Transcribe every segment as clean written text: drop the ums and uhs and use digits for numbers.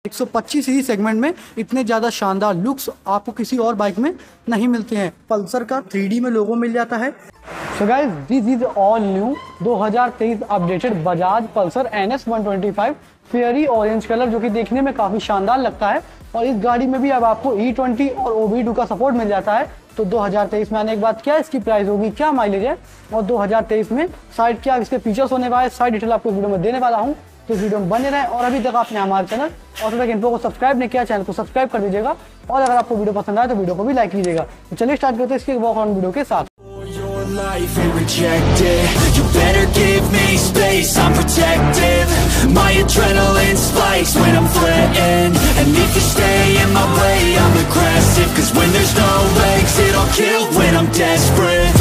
125 CC segment में इतने ज़्यादा शानदार लुक्स आपको किसी और बाइक में नहीं मिलते हैं। पल्सर का 3D में लोगो मिल जाता है। So guys, this is all new 2023 updated Bajaj Pulsar NS 125 fiery orange colour, जो कि देखने में काफ़ी शानदार लगता है। और इस गाड़ी में भी अब आपको E20 और OBD2 का सपोर्ट मिल जाता है। तो 2023 में आने के बाद क्या इसकी प्राइस होगी, क्या माइलेज है, और 2023 में साइड क्या इसके फीचर्स होने वाले, साइड डिटेल आपको वीडियो में देने वाला हूँ। तो वीडियो में बने रहें। और अभी तक आपने हमारे चैनल ऑटो टेक इन्फो को सब्सक्राइब नहीं किया, चैनल को सब्सक्राइब कर दीजिएगा। और अगर आपको वीडियो पसंद आए तो वीडियो को भी लाइक कीजिएगा। तो चलिए स्टार्ट करते हैं इसके वॉक अराउंड वीडियो के साथ। Life and reject it. You better give me space, I'm protective. My adrenaline spikes when I'm threatened. And if you stay in my way, I'm aggressive. Cause when there's no legs, it'll kill when I'm desperate.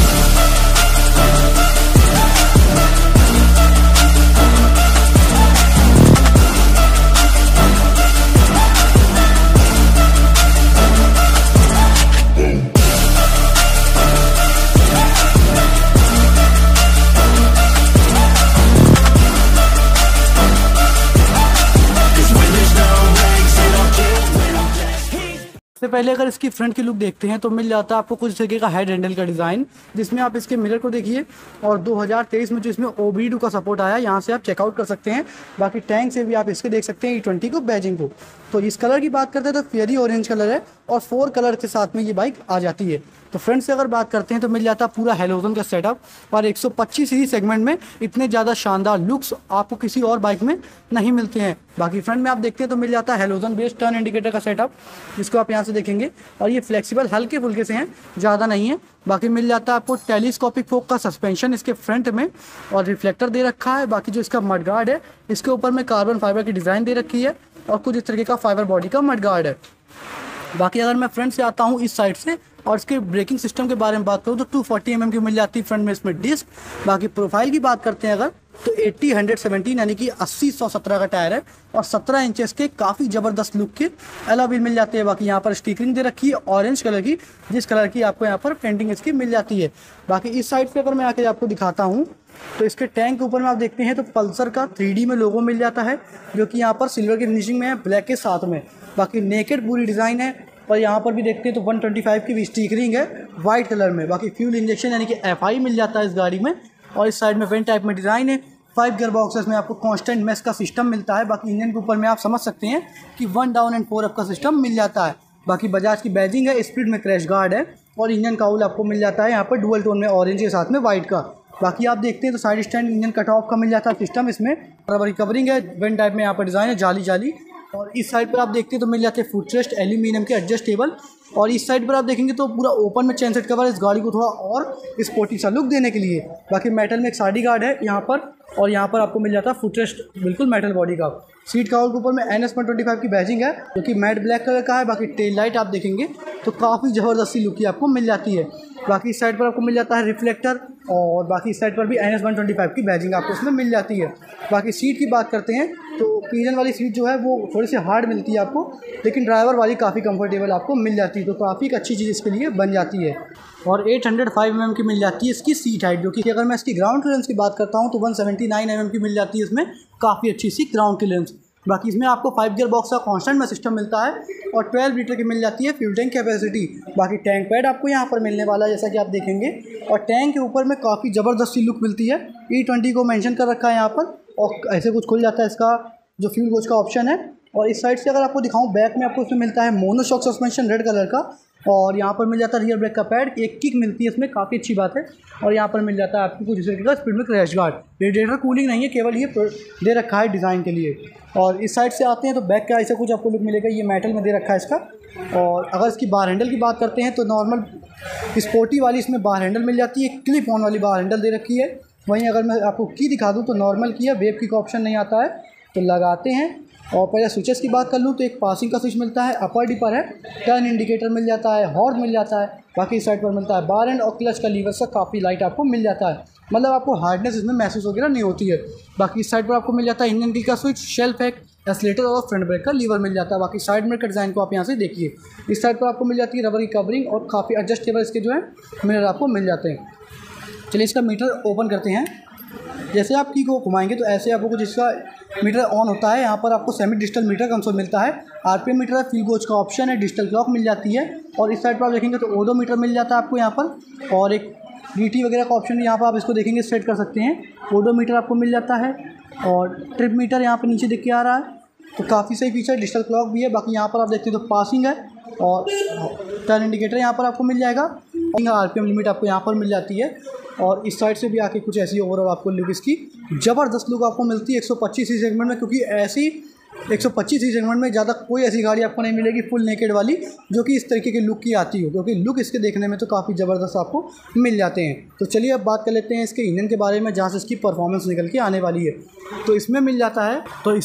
सबसे पहले अगर इसकी front की look देखते हैं तो मिल जाता है आपको कुछ तरीके का हेड हैंडल का डिज़ाइन, जिसमें आप इसके मिरर को देखिए। और 2023 में जो इसमें OBD2 का सपोर्ट आया, यहाँ से आप चेकआउट कर सकते हैं। बाकी टैंक से भी आप इसके देख सकते हैं E20 को, बैजिंग को। तो इस कलर की बात करते हैं तो फेयरी ऑरेंज कलर है और 4 कलर के साथ में ये बाइक आ जाती है। तो फ्रंट से अगर बात करते हैं तो मिल जाता है पूरा हेलोजन का सेटअप। और 125 सीसी सेगमेंट में इतने ज़्यादा शानदार लुक्स आपको किसी और बाइक में नहीं मिलते हैं। बाकी फ्रंट में आप देखते हैं तो मिल जाता है हेलोजन बेस्ड टर्न इंडिकेटर का सेटअप, जिसको आप यहाँ से देखेंगे। और ये फ्लेक्सिबल हल्के फुल्के से हैं, ज़्यादा नहीं है। बाकी मिल जाता है आपको टेलीस्कोपिक फोक का सस्पेंशन इसके फ्रंट में, और रिफ्लेक्टर दे रखा है। बाकी जो इसका मड गार्ड है, इसके ऊपर में कार्बन फाइबर की डिज़ाइन दे रखी है और कुछ इस तरीके का फाइबर बॉडी का मड गार्ड है। बाकी अगर मैं फ्रंट से आता हूँ इस साइड से और इसके ब्रेकिंग सिस्टम के बारे में बात करूँ तो 240 mm की मिल जाती है फ्रंट में इसमें डिस्क। बाकी प्रोफाइल की बात करते हैं अगर तो 80-117 यानी कि 80-117 का टायर है और 17 इंचेस के काफ़ी ज़बरदस्त लुक के अलॉय व्हील मिल जाते हैं। बाकी यहाँ पर स्टिकरिंग दे रखी है ऑरेंज कलर की, जिस कलर की आपको यहाँ पर पेंटिंग इसकी मिल जाती है। बाकी इस साइड पे अगर मैं आके आपको दिखाता हूँ तो इसके टैंक के ऊपर में आप देखते हैं तो पल्सर का 3D में लोगो मिल जाता है, जो कि यहाँ पर सिल्वर की फिनिशिंग में है, ब्लैक के साथ में। बाकी नेकेड पूरी डिज़ाइन है। और यहाँ पर भी देखते हैं तो 125 की भी स्टिकरिंग है वाइट कलर में। बाकी फ्यूल इंजेक्शन यानी कि FI मिल जाता है इस गाड़ी में। और इस साइड में वेंट टाइप में डिज़ाइन है। 5 गियर बॉक्सेस में आपको कांस्टेंट मेश का सिस्टम मिलता है। बाकी इंजन के ऊपर में आप समझ सकते हैं कि 1 डाउन एंड 4 अप का सिस्टम मिल जाता है। बाकी बजाज की बैजिंग है, स्प्लिट में क्रैश गार्ड है। और इंजन काउल आपको मिल जाता है यहाँ पर डुअल टोन में ऑरेंज के साथ में वाइट का। बाकी आप देखते हैं तो side stand engine cut off का मिल जाता है सिस्टम इसमें। रबर कवरिंग है, वेंट टाइप में यहाँ पर डिज़ाइन है, जाली जाली। और इस साइड पर आप देखते हैं तो मिल जाते हैं फुटरेस्ट एल्यूमिनियम के एडजस्टेबल। और इस साइड पर आप देखेंगे तो पूरा ओपन में चेन सेट कवर इस गाड़ी को थोड़ा और स्पोर्टी सा लुक देने के लिए। बाकी मेटल में एक साडी गार्ड है यहाँ पर। और यहाँ पर आपको मिल जाता है फुटरेस्ट बिल्कुल मेटल बॉडी का। सीट कवर के ऊपर में NS 125 की बैजिंग है, जो कि मैट ब्लैक कलर का है। बाकी टेल लाइट आप देखेंगे तो काफ़ी ज़बरदस्ती लुक की आपको मिल जाती है। बाकी इस साइड पर आपको मिल जाता है रिफ्लेक्टर। और बाकी इस साइड पर भी NS 125 की बैजिंग आपको इसमें मिल जाती है। बाकी सीट की बात करते हैं तो पिजन वाली सीट जो है वो थोड़ी सी हार्ड मिलती है आपको, लेकिन ड्राइवर वाली काफ़ी कंफर्टेबल आपको मिल जाती है। तो काफ़ी अच्छी चीज़ इसके लिए बन जाती है। और 805 mm की मिल जाती है इसकी सीट हाइट, जो कि अगर मैं इसकी ग्राउंड क्लियरेंस की बात करता हूँ तो 179 mm की मिल जाती है इसमें, काफ़ी अच्छी सी ग्राउंड क्लियरेंस। बाकी इसमें आपको 5 गियर बॉक्स का कांस्टेंट में सिस्टम मिलता है और 12 लीटर की मिल जाती है फ्यूल टैंक कैपेसिटी। बाकी टैंक पैड आपको यहाँ पर मिलने वाला है, जैसा कि आप देखेंगे। और टैंक के ऊपर में काफ़ी ज़बरदस्त सी लुक मिलती है। E20 को मेंशन कर रखा है यहाँ पर। और ऐसे कुछ खुल जाता है इसका जो फ्यूल गोज का ऑप्शन है। और इस साइड से अगर आपको दिखाऊँ बैक में आपको इसमें मिलता है मोनोशॉक सस्पेंशन रेड कलर का। और यहाँ पर मिल जाता है रियर ब्रेक का पैड, एक किक मिलती है इसमें, काफ़ी अच्छी बात है। और यहाँ पर मिल जाता है आपको कुछ इस तरीके का स्पीड में क्रैश गार्ड। रेडिएटर कूलिंग नहीं है, केवल ये दे रखा है डिज़ाइन के लिए। और इस साइड से आते हैं तो बैक का ऐसा कुछ आपको लुक मिलेगा, ये मेटल में दे रखा है इसका। और अगर इसकी बार हैंडल की बात करते हैं तो नॉर्मल स्पोर्टी वाली इसमें बार हैंडल मिल जाती है, क्लिप ऑन वाली बार हैंडल दे रखी है। वहीं अगर मैं आपको की दिखा दूँ तो नॉर्मल की है, वेब की का ऑप्शन नहीं आता है। तो लगाते हैं और पहले स्विचेस की बात कर लूँ तो एक पासिंग का स्विच मिलता है, अपर डिपर है, टर्न इंडिकेटर मिल जाता है, हॉर्न मिल जाता है। बाकी साइड पर मिलता है बार एंड और क्लच का लीवर से काफ़ी लाइट आपको मिल जाता है, मतलब आपको हार्डनेस इसमें महसूस वगैरह नहीं होती है। बाकी इस साइड पर आपको मिल जाता है इंजन की का स्विच, शेल्फ है, एक्सीलेटर और फ्रंट ब्रेक का लीवर मिल जाता है। बाकी साइड मिरर का डिज़ाइन को आप यहाँ से देखिए, इस साइड पर आपको मिल जाती है रबर की कवरिंग और काफ़ी एडजस्टेबल इसके जो है मिरर आपको मिल जाते हैं। चलिए इसका मीटर ओपन करते हैं। जैसे आप की को घुमाएंगे तो ऐसे आपको कुछ इसका मीटर ऑन होता है। यहाँ पर आपको सेमी डिजिटल मीटर कंसोल मिलता है, आरपीएम मीटर है, फ्यूल गॉज का ऑप्शन है, डिजिटल क्लॉक मिल जाती है। और इस साइड पर आप देखेंगे तो ओडोमीटर मिल जाता है आपको यहाँ पर, और एक डीटी वगैरह का ऑप्शन यहाँ पर आप इसको देखेंगे सेट कर सकते हैं। ओडोमीटर आपको मिल जाता है और ट्रिप मीटर यहाँ पर नीचे दिख के आ रहा है, तो काफ़ी सही फीचर। डिजिटल क्लॉक भी है। बाकी यहाँ पर आप देखते हैं तो पासिंग है और टर्न इंडिकेटर यहाँ पर आपको मिल जाएगा। आरपीएम लिमिट आपको यहाँ पर मिल जाती है। और इस साइड से भी आके कुछ ऐसी ओवरऑल आपको लुक इसकी ज़बरदस्त लुक आपको मिलती है 125 सी सेगमेंट में, क्योंकि ऐसी 125 सी सेगमेंट में ज़्यादा कोई ऐसी गाड़ी आपको नहीं मिलेगी फुल नेकेड वाली जो कि इस तरीके की लुक की आती हो, क्योंकि लुक इसके देखने में तो काफ़ी ज़बरदस्त आपको मिल जाते हैं। तो चलिए अब बात कर लेते हैं इसके इंजन के बारे में, जहाँ से इसकी परफॉर्मेंस निकल के आने वाली है। तो इसमें मिल जाता है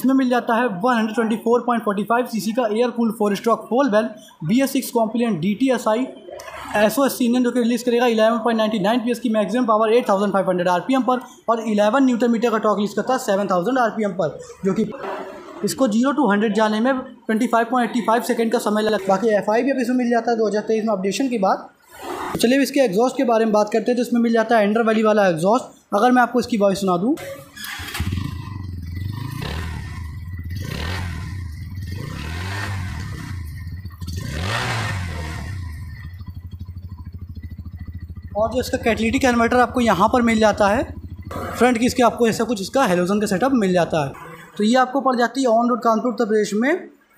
124.45 सीसी का air cooled 4 stroke 4 valve BS6 compliant DTSI SOS engine, जो कि रिलीज़ करेगा 11.99 PS की मैक्सिमम पावर 8500 RPM पर, और 11 न्यूटन मीटर का टॉर्क रिलीज करता है 7000 RPM पर, जो कि इसको 0 to 100 जाने में 25.85 सेकंड का समय लगा। बाकी FI भी अब इसमें मिल जाता है 2023 में अपडेशन के बाद। चलिए इसके एग्जॉस्ट के बारे में बात करते हैं। तो इसमें मिल जाता है अंडर वैली वाला एग्जॉस्ट। अगर मैं आपको इसकी वॉइस सुना दूँ, और जो इसका कैटलिटिक कन्वर्टर आपको यहाँ पर मिल जाता है। फ्रंट की इसके आपको ऐसा कुछ इसका हेलोजन का सेटअप मिल जाता है। तो ये आपको पड़ जाती है ऑन रोड कानपुर उत्तर प्रदेश में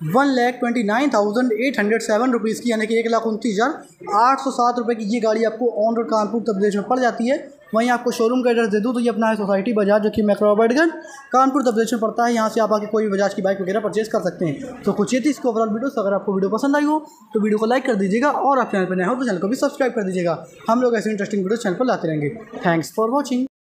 1,29,807 रुपीज़ की, यानी कि 1,29,807 रुपये की ये गाड़ी आपको ऑन रोड कानपुर उत्तर प्रदेश में पड़ जाती है। वहीं आपको शोरूम का एड्रेस दे दूँ तो ये अपना है सोसाइटी बजाज, जो कि मैक्रोबर्डगंज कानपुर उत्तर प्रदेश में पड़ता है। यहाँ से आप आके कोई भी बजाज की बाइक वगैरह परचेज कर सकते हैं। तो कुछ ये थी इसको ओवरऑल वीडियो। अगर आपको वीडियो पसंद आई हो तो वीडियो को लाइक कर दीजिएगा, और आप चैनल पर नए हो तो चैनल को भी सब्सक्राइब कर दीजिएगा। हम लोग ऐसे इंटरेस्टिंग वीडियो चैनल पर लाते रहेंगे। Thanks for watching.